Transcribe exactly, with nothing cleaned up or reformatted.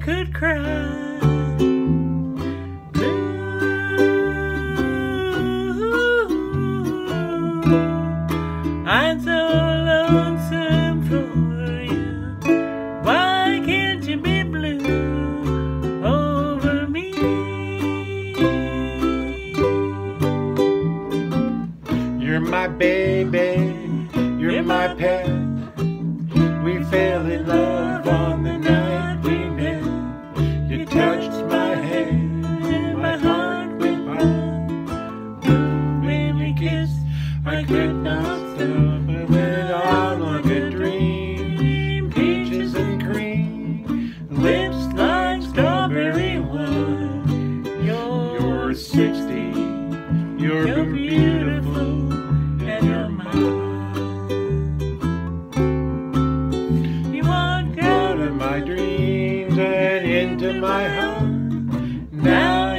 could cry. I'm so lonesome for you. Why can't you be blue over me? You're my baby, you're my pet. We fell in love on the night we met. You touched my hand and my heart went pop. When we kissed, I could not stop. I went on like a dream. Peaches and cream, lips like strawberry wine. You're sixty, you're beautiful, and you're mine. You walked out of my dreams and into my heart. Now